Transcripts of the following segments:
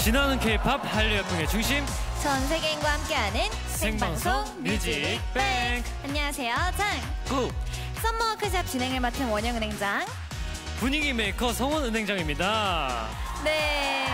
신나는 K-팝 한류 열풍의 중심 전 세계인과 함께하는 생방송 뮤직뱅크. 안녕하세요, 구 썸머 워크샵 진행을 맡은 원영은행장 분위기 메이커 성원은행장입니다. 네,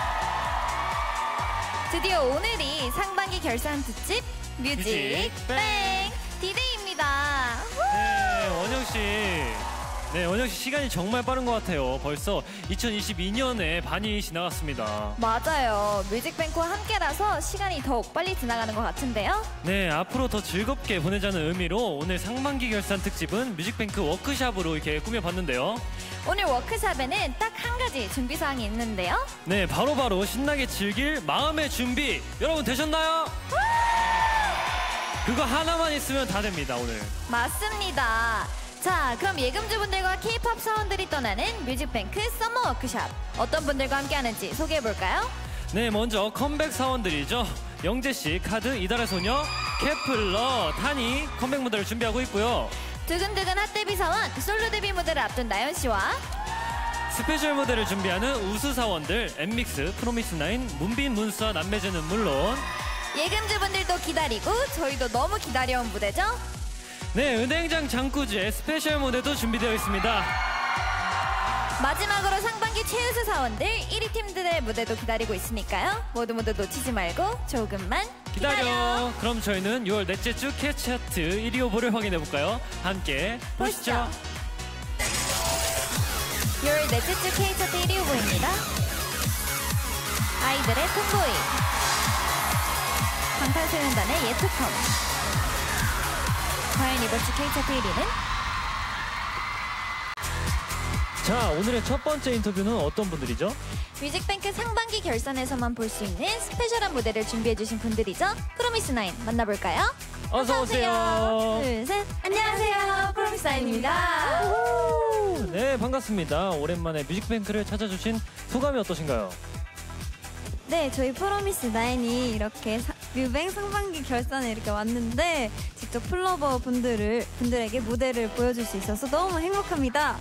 드디어 오늘이 상반기 결산 특집 뮤직뱅크 디데이입니다. 네, 원영씨 시간이 정말 빠른 것 같아요. 벌써 2022년에 반이 지나갔습니다. 맞아요, 뮤직뱅크와 함께라서 시간이 더욱 빨리 지나가는 것 같은데요. 네, 앞으로 더 즐겁게 보내자는 의미로 오늘 상반기 결산 특집은 뮤직뱅크 워크샵으로 이렇게 꾸며봤는데요. 오늘 워크샵에는 딱 한 가지 준비사항이 있는데요. 네, 바로 신나게 즐길 마음의 준비 여러분 되셨나요? 그거 하나만 있으면 다 됩니다. 오늘 맞습니다. 자, 그럼 예금주분들과 K-팝 사원들이 떠나는 뮤직뱅크 썸머 워크샵, 어떤 분들과 함께하는지 소개해볼까요? 네, 먼저 컴백 사원들이죠. 영재씨, 카드, 이달의 소녀, 케플러, 타니 컴백 무대를 준비하고 있고요. 두근두근 핫데뷔 사원, 솔로 데뷔 무대를 앞둔 나연씨와 스페셜 무대를 준비하는 우수 사원들 엠믹스, 프로미스나인, 문빈, 문수와 남매즈는 물론 예금주분들도 기다리고 저희도 너무 기다려온 무대죠? 네, 은행장 장꾸즈의 스페셜 무대도 준비되어 있습니다. 마지막으로 상반기 최우수 사원들 1위 팀들의 무대도 기다리고 있으니까요. 모두 놓치지 말고 조금만 기다려. 그럼 저희는 6월 넷째 주 K차트 1위 후보를 확인해볼까요? 함께 보시죠. 6월 넷째 주 K차트 1위 후보입니다. 아이들의 톰보이, 방탄소년단의 예투컴. 과연 이번 주 K차트 1위는? 자, 오늘의 첫 번째 인터뷰는 어떤 분들이죠? 뮤직뱅크 상반기 결산에서만 볼 수 있는 스페셜한 무대를 준비해주신 분들이죠. 프로미스나인 만나볼까요? 어서오세요. 둘, 셋. 안녕하세요, 프로미스나인입니다. 네, 반갑습니다. 오랜만에 뮤직뱅크를 찾아주신 소감이 어떠신가요? 네, 저희 프로미스나인이 이렇게 뮤뱅 상반기 결산에 이렇게 왔는데 직접 플로버 분들에게 무대를 보여줄 수 있어서 너무 행복합니다.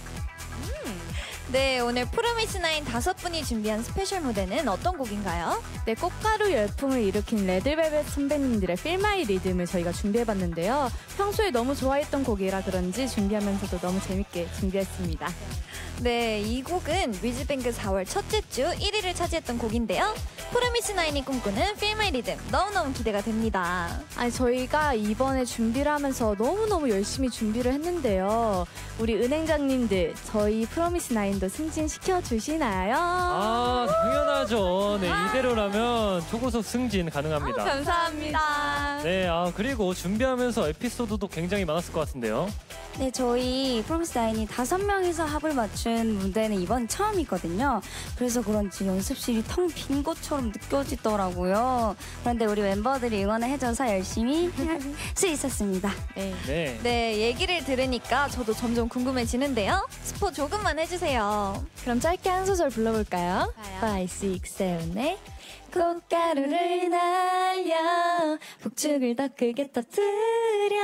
네, 오늘 프로미스나인 5분이 준비한 스페셜 무대는 어떤 곡인가요? 네, 꽃가루 열풍을 일으킨 레드벨벳 선배님들의 Feel My Rhythm을 저희가 준비해봤는데요. 평소에 너무 좋아했던 곡이라 그런지 준비하면서도 너무 재밌게 준비했습니다. 네, 이 곡은 뮤직뱅크 4월 첫째 주 1위를 차지했던 곡인데요. 프로미스나인이 꿈꾸는 Feel My Rhythm 너무너무 기대가 됩니다. 아니, 저희가 이번에 준비를 하면서 너무너무 열심히 준비를 했는데요. 우리 은행장님들, 저희 프로미스나인도 승진시켜 주시나요? 아, 당연하죠. 네, 이대로라면 초고속 승진 가능합니다. 감사합니다. 네, 그리고 준비하면서 에피소드도 굉장히 많았을 것 같은데요. 네, 저희 프로미스나인이 5명이서 합을 맞춘 무대는 이번 처음이거든요. 그래서 그런지 연습실이 텅 빈 것처럼 느껴지더라고요. 그런데 우리 멤버들이 응원을 해줘서 열심히 할 수 있었습니다. 네, 얘기를 들으니까 저도 점점 궁금해지는데요. 스포 조금만 해주세요. 그럼 짧게 한 소절 불러볼까요? 5, 6, 7, 8 꽃가루를 날려 폭죽을 더 크게 터뜨려.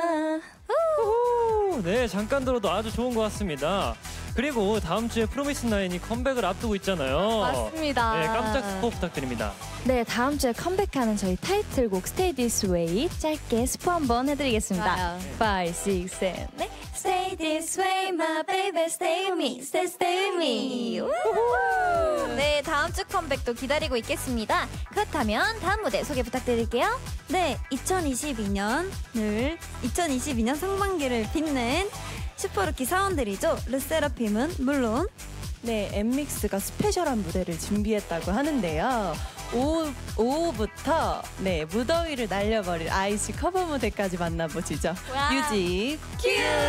네, 잠깐 들어도 아주 좋은 것 같습니다. 그리고 다음 주에 프로미스나인이 컴백을 앞두고 있잖아요. 맞습니다. 네, 깜짝 스포 부탁드립니다. 네, 다음 주에 컴백하는 저희 타이틀곡 Stay This Way 짧게 스포 한번 해드리겠습니다. 5, 6, 7, 8 Stay this way, my baby, stay with me, stay with me. 네, 다음 주 컴백도 기다리고 있겠습니다. 그렇다면 다음 무대 소개 부탁드릴게요. 네, 2022년 상반기를 빛낸 슈퍼루키 사원들이죠. 르세라핌은 물론 네, 엠믹스가 스페셜한 무대를 준비했다고 하는데요. 오후부터 네, 무더위를 날려버릴 아이스 커버 무대까지 만나보시죠. 뮤직 큐!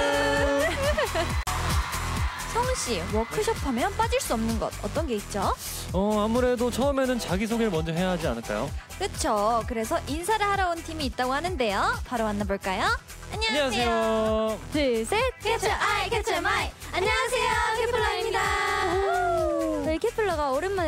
성훈씨, 워크숍 하면 빠질 수 없는 것 어떤 게 있죠? 아무래도 처음에는 자기소개를 먼저 해야 하지 않을까요? 그쵸, 그래서 인사를 하러 온 팀이 있다고 하는데요. 바로 만나볼까요? 안녕하세요. 둘, 셋. Catch your eye, catch your mind. 안녕하세요, 케플러입니다. 저희 케플러가 오랜만에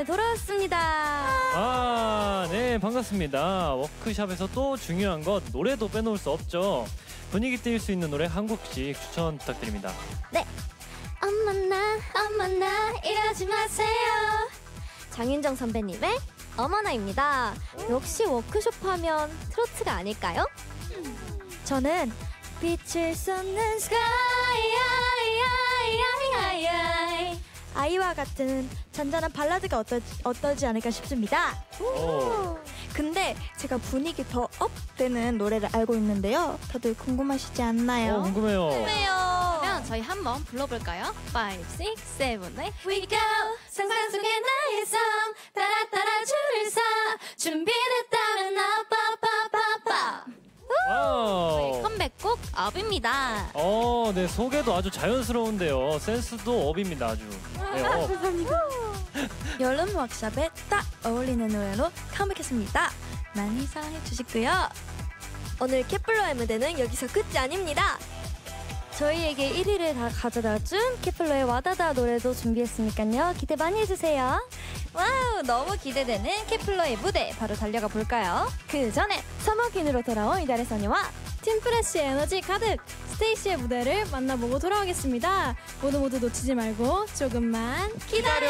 돌아왔습니다. 네, 반갑습니다. 워크숍에서 또 중요한 것 노래도 빼놓을 수 없죠. 분위기 띄울 수 있는 노래 한 곡씩 추천 부탁드립니다. 네, 어머나 이러지 마세요. 장윤정 선배님의 어머나입니다. 역시 워크숍 하면 트로트가 아닐까요? 저는 빛을 쏟는 스카이 아이와 같은 잔잔한 발라드가 어떠지 않을까 싶습니다. 근데 제가 분위기 더 업되는 노래를 알고 있는데요. 다들 궁금하시지 않나요? 궁금해요. 그러면 저희 한번 불러볼까요? 5, 6, 7, 8 We go 상상 속의 나의 섬 따라 줄을 서 준비됐다면 아빠빠빠빠 와우. 컴백곡 업입니다. 네, 소개도 아주 자연스러운데요. 센스도 업입니다, 아주. 네, 업. 여름 워크숍에 딱 어울리는 노래로 컴백했습니다. 많이 사랑해 주시고요. 오늘 캐플러의 무대는 여기서 끝이 아닙니다. 저희에게 1위를 다 가져다준 캐플러의 와다다 노래도 준비했으니까요. 기대 많이 해주세요. 와우, 너무 기대되는 캐플러의 무대 바로 달려가 볼까요? 그 전에 서머퀸으로 돌아온 이달의 소녀와 팀프레쉬 에너지 가득 스테이시의 무대를 만나보고 돌아오겠습니다. 모두 놓치지 말고 조금만 기다려.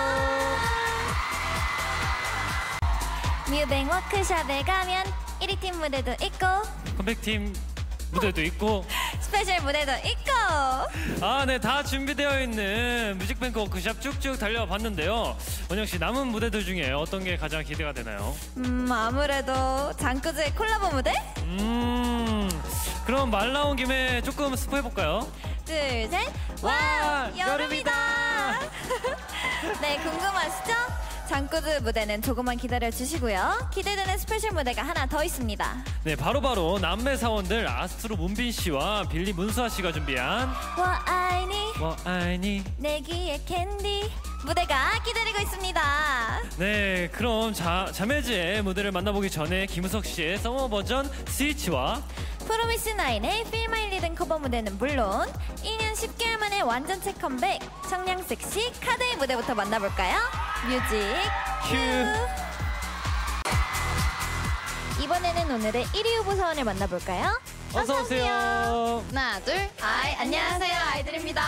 뮤뱅 워크숍에 가면 1위 팀 무대도 있고 컴백팀 무대도 있고 스페셜 무대도 있고 네, 다 준비되어 있는 뮤직뱅크 워크숍 쭉쭉 달려봤는데요. 원영씨, 남은 무대들 중에 어떤 게 가장 기대가 되나요? 아무래도 장꾸즈의 콜라보 무대? 그럼 말 나온 김에 조금 스포해볼까요? 둘, 셋. 와, 여름이다. 네, 궁금하시죠? 장꾸즈 무대는 조금만 기다려주시고요. 기대되는 스페셜 무대가 하나 더 있습니다. 네, 바로 남매 사원들 아스트로 문빈 씨와 빌리 문수아 씨가 준비한 와 아이니 뭐 아니. 내 귀에 캔디 무대가 기다리고 있습니다. 네, 그럼 자매즈의 무대를 만나보기 전에 김우석 씨의 서머 버전 스위치와 프로미스9의 Feel My Rhythm 커버 무대는 물론 2년 10개월 만에 완전체 컴백 청량 섹시 카드의 무대부터 만나볼까요? 뮤직 큐. 이번에는 오늘의 1위 후보 사원을 만나볼까요? 어서 오세요. 하나 둘 안녕하세요 아이들입니다.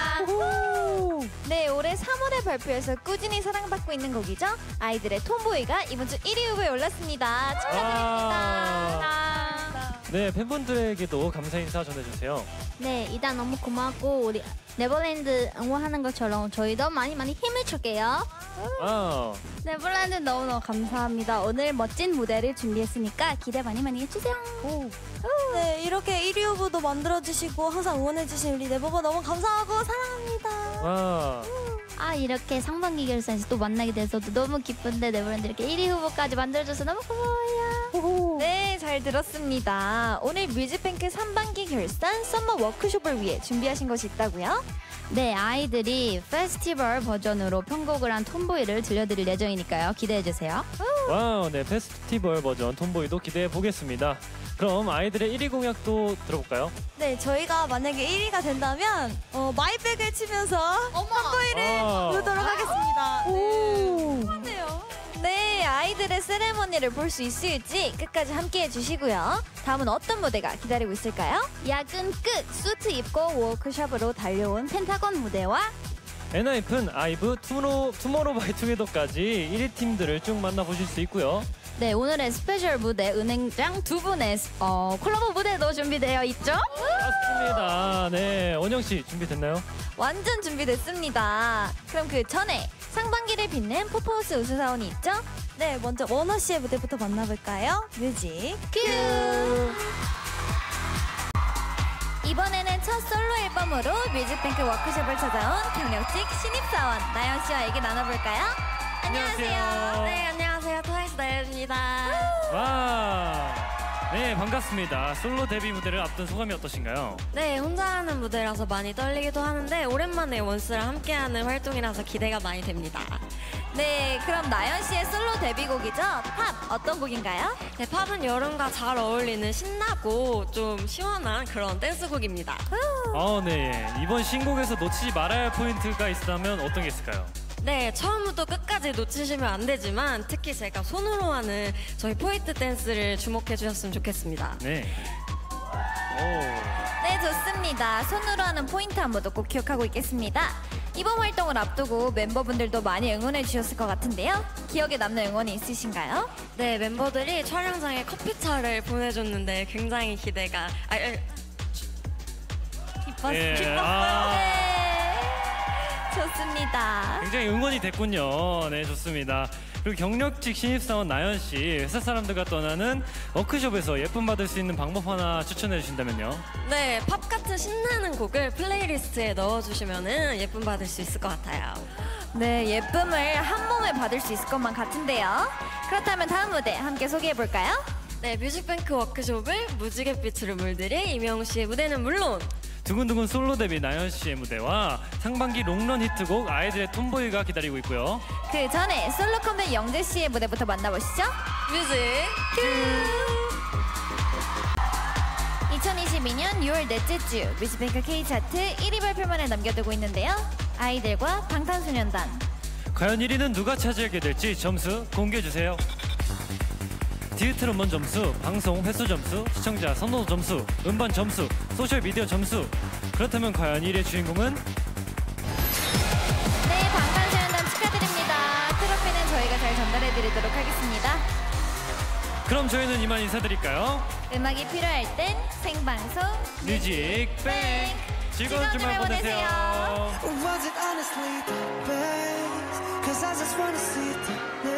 네, 올해 3월에 발표해서 꾸준히 사랑받고 있는 곡이죠. 아이들의 톰보이가 이번 주 1위 후보에 올랐습니다. 축하드립니다. 네, 팬분들에게도 감사 인사 전해주세요. 네, 일단 너무 고맙고 우리 네버랜드 응원하는 것처럼 저희도 많이 힘을 줄게요. 네버랜드 너무너무 감사합니다. 오늘 멋진 무대를 준비했으니까 기대 많이 해주세요. 네, 이렇게 1위 후보도 만들어주시고 항상 응원해주신 우리 네버버 너무 감사하고 사랑합니다. 이렇게 상반기 결선에서 또 만나게 돼서 너무 기쁜데 네버랜드 이렇게 1위 후보까지 만들어줘서 너무 고마워요. 네, 잘 들었습니다. 오늘 뮤직뱅크 3반기 결산 썸머 워크숍을 위해 준비하신 것이 있다고요? 네, 아이들이 페스티벌 버전으로 편곡을 한 톰보이를 들려드릴 예정이니까요. 기대해주세요. 와우, 네, 페스티벌 버전 톰보이도 기대해 보겠습니다. 그럼 아이들의 1위 공약도 들어볼까요? 네, 저희가 만약에 1위가 된다면 마이백을 치면서 톰보이를 부르도록 하겠습니다. 네, 아이들의 세레머니를 볼 수 있을지 끝까지 함께해 주시고요. 다음은 어떤 무대가 기다리고 있을까요? 야근 끝 수트 입고 워크숍으로 달려온 펜타곤 무대와 엔하이픈, 아이브, 투모로우바이투게더까지 1위 팀들을 쭉 만나보실 수 있고요. 네, 오늘의 스페셜 무대 은행장 두 분의 콜라보 무대도 준비되어 있죠? 맞습니다. 네, 원영씨 준비됐나요? 완전 준비됐습니다. 그럼 그 전에 상반기를 빛낸 퍼포먼스 우수사원이 있죠? 네, 먼저 원호 씨의 무대부터 만나볼까요? 뮤직 큐! 이번에는 첫 솔로 앨범으로 뮤직뱅크 워크숍을 찾아온 경력직 신입사원 나연 씨와 얘기 나눠볼까요? 안녕하세요. 네, 안녕하세요. 트와이스 나연입니다. 와, 네, 반갑습니다. 솔로 데뷔 무대를 앞둔 소감이 어떠신가요? 네, 혼자 하는 무대라서 많이 떨리기도 하는데 오랜만에 원스랑 함께하는 활동이라서 기대가 많이 됩니다. 네, 그럼 나연 씨의 솔로 데뷔곡이죠? 팝 어떤 곡인가요? 네, 팝은 여름과 잘 어울리는 신나고 좀 시원한 그런 댄스곡입니다. 네, 이번 신곡에서 놓치지 말아야 할 포인트가 있다면 어떤 게 있을까요? 네, 처음부터 끝까지 놓치시면 안 되지만 특히 제가 손으로 하는 저희 포인트 댄스를 주목해 주셨으면 좋겠습니다. 네. 네, 좋습니다. 손으로 하는 포인트 안무도 꼭 기억하고 있겠습니다. 이번 활동을 앞두고 멤버분들도 많이 응원해 주셨을 것 같은데요. 기억에 남는 응원이 있으신가요? 네, 멤버들이 촬영장에 커피차를 보내줬는데 굉장히 기대가 예, 네, 좋습니다. 굉장히 응원이 됐군요. 네, 좋습니다. 그리고 경력직 신입사원 나연 씨, 회사 사람들과 떠나는 워크숍에서 예쁨 받을 수 있는 방법 하나 추천해 주신다면요? 네, 팝 같은 신나는 곡을 플레이리스트에 넣어주시면 예쁨 받을 수 있을 것 같아요. 네, 예쁨을 한 몸에 받을 수 있을 것만 같은데요. 그렇다면 다음 무대 함께 소개해 볼까요? 네, 뮤직뱅크 워크숍을 무지갯빛으로 물들인 이명웅 씨의 무대는 물론 두근두근 솔로 데뷔 나연 씨의 무대와 상반기 롱런 히트곡 아이들의 톰보이가 기다리고 있고요. 그 전에 솔로 컴백 영재 씨의 무대부터 만나보시죠. 뮤직 2022년 6월 넷째 주 뮤직뱅크 K차트 1위 발표만을 남겨두고 있는데요. 아이들과 방탄소년단. 과연 1위는 누가 차지하게 될지 점수 공개해주세요. 디지털 음원 점수, 방송 횟수 점수, 시청자 선호도 점수, 음반 점수, 소셜미디어 점수. 그렇다면 과연 1위의 주인공은? 네, 방탄소년단 축하드립니다. 트로피는 저희가 잘 전달해드리도록 하겠습니다. 그럼 저희는 이만 인사드릴까요? 음악이 필요할 땐 생방송 뮤직뱅크 즐거운 주말 보내세요. Was it honestly the best? 'Cause I just wanna see the